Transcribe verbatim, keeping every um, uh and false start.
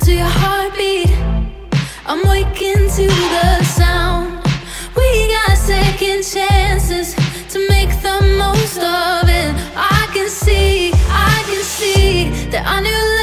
to your heartbeat. I'm waking to the sound. We got second chances to make the most of it. I can see, I can see that I knew